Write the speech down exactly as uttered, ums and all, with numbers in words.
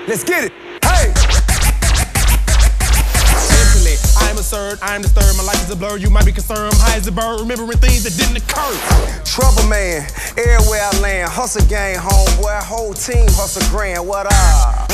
Let's get it. Hey! Mentally, I am absurd, I am disturbed. My life is a blur, you might be concerned. I'm high as a bird, remembering things that didn't occur. Trouble man, everywhere I land. Hustle gang, homeboy, whole team hustle grand. What up?